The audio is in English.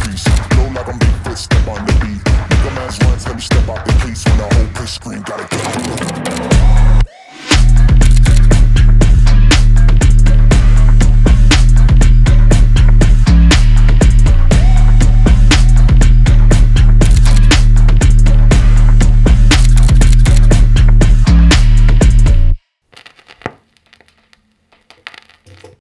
freeze. Flow like I'm Bigfoot, step on the